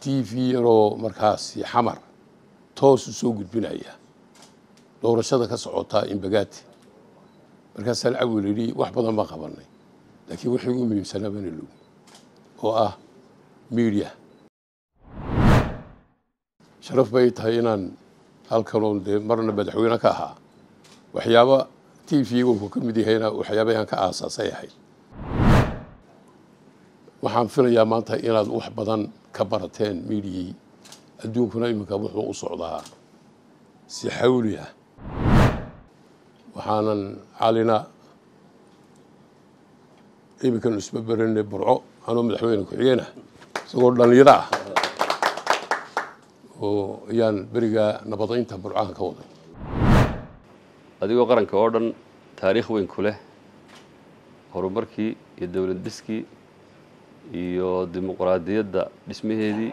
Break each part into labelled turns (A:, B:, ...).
A: TV yaroo markaas xamar toos u soo gudbinaya doorashada ka socota Imbagaati markaas la awleeyay wax badan ma qabanay laakiin wixii ugu muhiimsanaa baan loo oo media sharaf bay tahay inaan halkan marna madaxweyne ka ahaa waxyaabo TV-gu ka mid yahay waxyaabahan ka aasaasay ahay waxaan filayaa maanta inaad wax badan ka barateen media adduunkuna iminka wuxuu u socdaa si xawli ah waxaanan calina iminka isma baranay burco anoo madaxweyne ku xigeenah isagoo dhalinyaro ah oo yaan bariga nabadaynta burcahan ka waday
B: adigoo qaranka oo dhan taariikh weyn ku leh horumarkii iyo dawlad dhiskii iyo dimuqraadiyadda dhismaheedii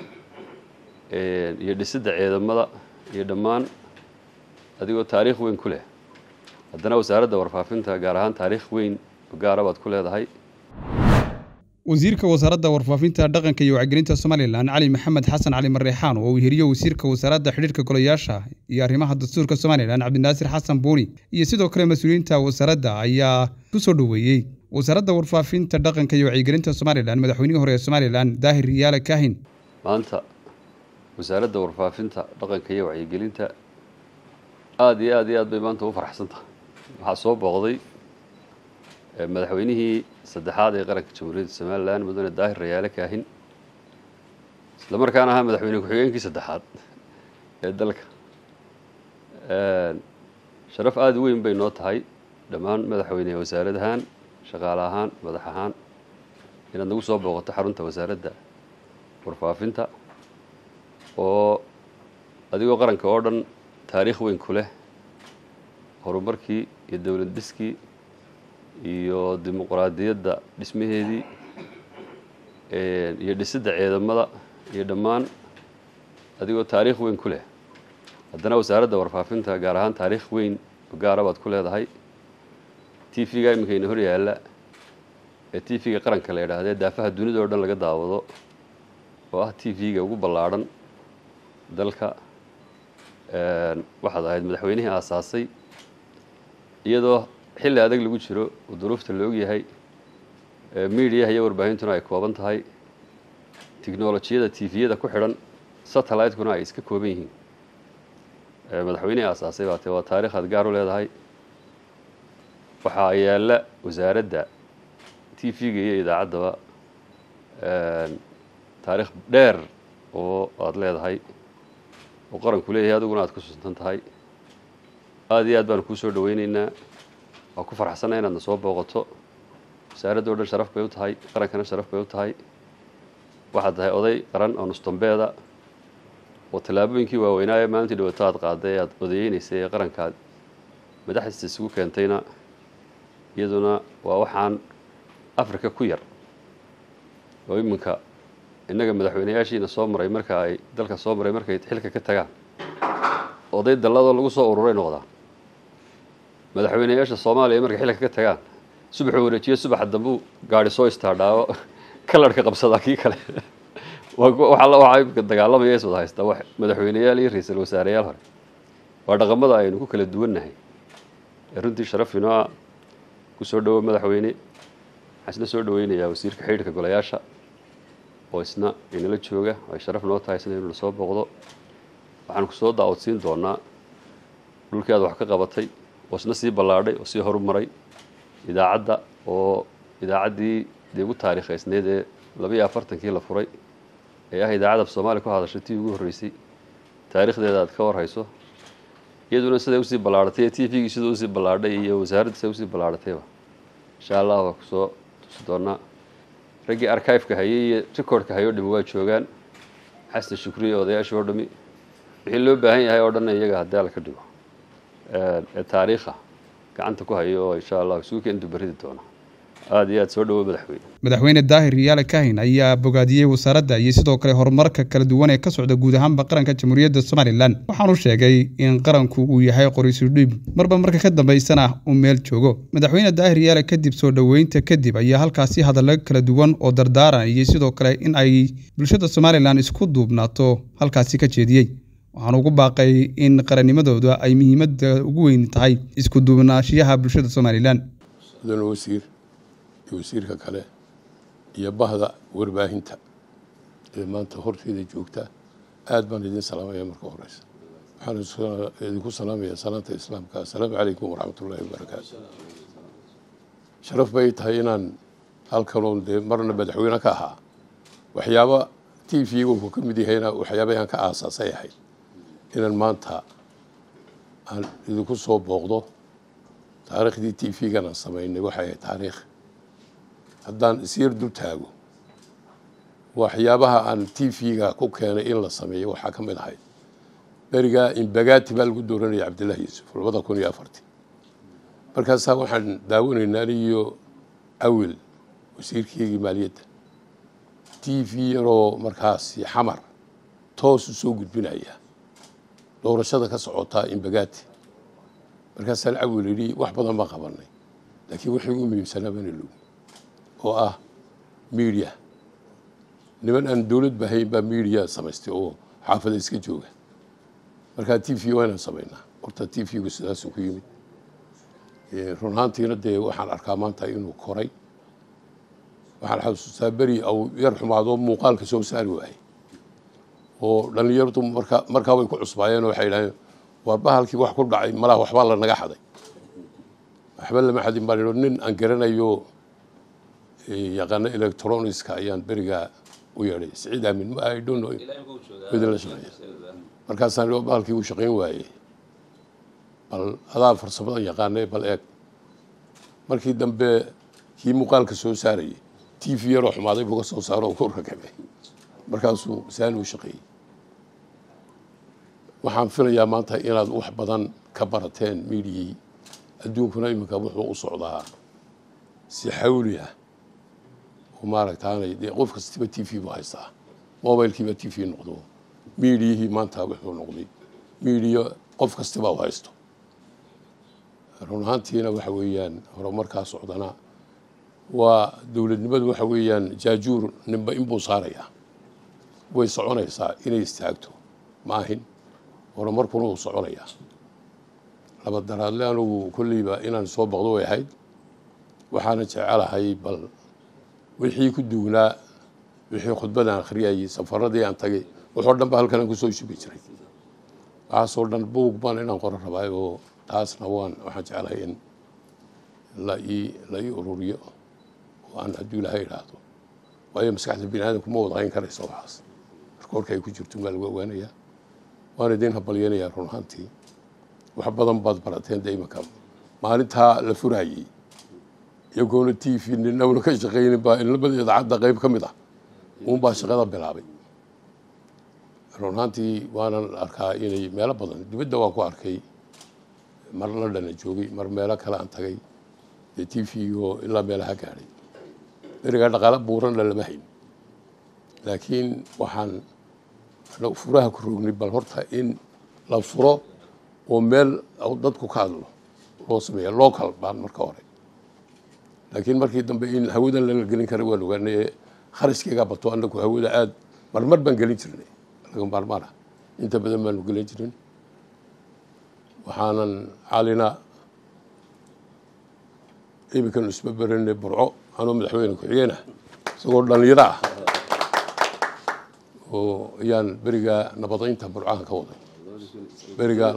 B: iyo dhisidda ciidamada iyo dhammaan adigoo taariikh weyn ku leh haddana wasaaradda warfaafinta gaar ahaan taariikh weyn gaar ah baad ku leedahay
C: wasiirka wasaaradda warfaafinta dhaqanka iyo wacyigelinta Soomaaliland Cali Maxamed Xasan Cali Marreexaan oo hiriyo wasiirka wasaaradda xiriirka golayaasha iyo arrimaha dastuurka Soomaaliland Cabdinaasir Xasan Buuni iyo sidoo kale mas'uuliyiinta wasaaradda ayaa ku soo dhaweeyay wasaaradda warfaafinta dhaqanka iyo wacyigelinta Soomaaliland madaxweynihii hore ee Soomaaliland Daahir Riyaale Kaahin
B: maanta wasaaradda warfaafinta dhaqanka iyo wacyigelinta aad iyo aad bay maanta u faraxsantahay waxa soo booqday madaxweynihii saddexaad ee qaranka Jamhuuriyadda Soomaaliland mudane Daahir Riyaale Kaahin isla markaana ahaa madaxweyne ku xigeenkii saddexaad ee dalka sharaf aad weyn bay noo tahay dhammaan madaxweynaha wasaaradahan shaqaalahan madaxahan inaad nagu soo booqato xarunta wasaaradda warfaafinta oo adigoo qaranka oo dhan taariikh weyn ku leh horumarkii iyo dawlad dhiskii iyo dimuqraadiyadda dhismaheedii iyo dhisidda ciidamada iyo dhammaan adigoo taariikh weyn ku leh haddana wasaaradda warfaafinta gaar ahaan taariikh weyn gaar ah baad ku leedahay TV-ga iminkayna hor yaalla ee TV-ga qaranka la yidhaahdee daafaha dunida oo dhan laga daawado oo ah TV-ga ugu ballaadhan dalka waxaad ahayd madaxweynihii aasaasay iyadoo xilli adag lagu jiro oo duruufta la og yahay media iyo warbaahintuna ay kooban tahay tiknoolajiyada TV-yada ku xidhan satellite-kuna ay iska kooban yihiin madaxweynihii aasaasay baatee waa taariikh aad gaar u leedahay waxaa yaalla wasaaradda TV-ga iyo idaacaddaba taariikh dheer oo aad leedahay oo qaranku leeyahay adiguna aad ku suusan tahay aad iyo aad baan kuu soo dhaweynaynaa waa ku faraxsanahay inaadna soo booqato wasaaradda oo dhan sharaf bay u tahay qarankana sharaf bay u tahay waxaad tahay oday qaran oo nustambeeda oo tallaabooyinkii waaweynaaye maalintii dhawaato aad qaaday aad odayeynaysay ee qarankaad madaxdiisa isugu keentayna iyaduna waa waxaan Afrika ku yar oo iminka innaga madaxweynayaashiina soo maray marka ay dalka soo maray markay xilka ka tagaan oday dalladoo lagu soo ururay noqdaan madaxweynayaasha Soomaaliya markay xilka ka tagaan subax wareejiyo subax dambu gaari soo istaadhaawo kalarka qabsada kii kale waxa la waxa dagaalamaya soo haysta wax madaxweynayaal iyo ra'iisul wasaareyaal hore waa dhaqamada aynu ku kala duwannahay runtii sharafina ku soo dhawo madaxweyne xasna soo dhaweynaya wasiirka xiriirka golayaasha oo isna inala jooga ay sharaf noo tahay inuu soo booqdo waxaan ku soo daawodsiin doonaa dhulkii aad wax ka qabatay oo isna sii ballaadhay oo sii horumaray idaacadda oo idaacaddii ugu taariikhaysneed ee 42kii la furay ee ah idaacadda Soomaaliya ku hadashay tii ugu horeysay taariikhdeeda aad ka warhayso iyaduna sida uu sii ballaadhay TV-ga sida uu sii ballaadhay iyo wasaaradda sida uu sii ballaadhay insha Allah waa ku soo tusi doonaa ragii archive-ka hayay iyo record-ka hayo dhimo waa joogaan xasan shukri oo odayaasha oo dhami wixii loo baahan yahay oo dhan iyaga haddii la ka dhigo taariikha gacanta ku hayo insha Allah isugu keen dubaridi doona aad iyo aad soo dhawo
C: madaxweyne daahir riyaale kaahin ayaa bogaadiyey wasaaradda iyo sidoo kale horumarka kala duwan ee ka socda guud ahaanba qaranka jamhuuriyadda Somaliland waxaanu sheegay in qaranku uu yahay qoriisu dhiib marba marka ka dambeysana uu meel joogo madaxweyne daahir riyaale kadib soo dhaweynta kadib ayaa halkaasi hadallo kala duwan oo dardaaran iyo sidoo kale in ay bulshada Somaliland isku duubnaato halkaasi ka jeediyay waxaan ugu baaqay in qarannimadooda ay muhiimadda ugu weyn tahay isku duubnaashiyaha bulshada Somaliland
A: wasiirka kale iyo bahda warbaahinta ee maanta horteeda joogta aad baan idin salaamayaa marka horeysa waxaan idinku salaamayaa salaanta islaamka assalaamu calaykum waraxmatullaahi wabarakaatu sharaf bay tahay inaan halkan marna madaxweyne ka ahaa waxyaaba TV-ga uu ka mid yahayna waxyaabahan ka aasaasay ahay inaan maanta aan idinku soo booqdo taariikhdii TV-gana sameynay waxay taariikh haddaan isyar dul taago waxyaabaha aan TV-ga ku keenay in la sameeyo waxaa ka mid ahayd berigaa in bagaati baa lagu dooranayay Cabdullaahi Yuusuf 2004 markaasaa waxaan daawanaynaa aniyo awil wasiirkii maaliyadda TV yaroo markaasi xamar toos u soo gudbinaya doorashada ka socota in bagaati markaasaa awil yidhi wax badan baan qabanay laakiin wixii ugu muhiimsanaa baan iloow oo ah media niman aan dawlad bahayn baa media samaystay oo xaafada iska jooga markaa TV waana sameynaa horta TV-gu sidaas ku yimid run ahaantiina dee waxaan arkaa maanta inuu koray waxaan xasuustaa beri aw yar xumaado muuqaalka soo saari waayay oo dhalinyaradu markaa way ku cusbaayeen oo waxay yidhahdeen war bahalkii wax ku dhacay malaha waxbaa la naga xaday waxba lama xadin baan nin aan garanayo yaqaana electronicska ayaan beriga u yeedhay Saciid Aamin ma I don't know wada la shaqeeyo markaasaan bahalkii uu shaqeyn waayay bal adaa farsamada yaqaanay bal eeg markii dambe kii muuqaalka soo saarayay TV yar oo xumaaday buu ka soo saaro oo ku rakabay markaasuu saan u shaqeeyay waxaan filayaa maanta inaad wax badan ka barateen media adduunkuna iminka wuxuu u socdaa si xawli ah وماركتاني دي قف كستبة TV بهايسا موبايل كيبة TV نقدو ميديا هي ما انتهى بحول نقدي ميديا قف كستبة بهايستو رونهانتي هنا وحويان مركز عدنا ودولة نبض وحويان جاجور نبى إنبو صاريا ويصعون يسا إني يستعجتو ماهن مركونو صعونيا لبدر لانو كل يبقى إن نصوب بغضو يحيد وحانت على هاي بل wixii ku duunaa wixii khudbadan akhriyay safaradii aan tagay wuxuu dhanba halkan ku soo shubay jiray soo dhan buug baan inaan qoro rabay oo taasna waxaan jeclahay in la ii ururiyo oo aan haddii Ilaahay yiraahdo waayo maskaxda bini'aadamku ma wada qayn karayso waxaas marka ay ku jirto meel waanaya waan idin habalyeynaya run ahaantii wax badan baad barateen daymanka maalinta la furayay يقول TV إنه ولا كش غيرين با إن لبدي يتعدى غيب كميدا ومباشر غدا بلعبي رونانتي وانا الأركائي مالا بدن دبده واقو أركي مرة لنا جوجي مر مالا كلا أنت جاي TV إلا مالا هكاري رجع الغلب بورن للمهين لكن وحن لو فراها كروجني بالهرطة إن لو فرا ومال أو ضدكو كادلو روسمي لوكال بان مركوري لكن markii dambe in hawada la gelin karo waa luganay kharashkiga bato anagu hawada aad marmar baan gelin jirnay laga marmara inta badan baan gelin jirnay waxaanan xalina iminka isba baranay burco anoo madaxweyne ku xigeenah isagoo dhalinyaro ah oo yaan beriga nabadaynta burcaha ka waday beriga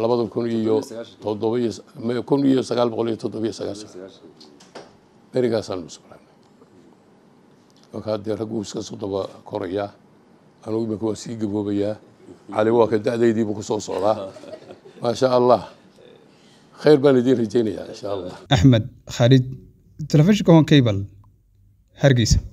A: 2007 berigaasaan musqalan marka dee raggu iska soo daba koraya anugu iminka waa sii gaboobayaa cali waa ka da'daydii buu ku soo socdaa maasha allah khayr baan idiin rajaynayaa insha allah
C: axmed khalid telefishinka hon cable hargeysa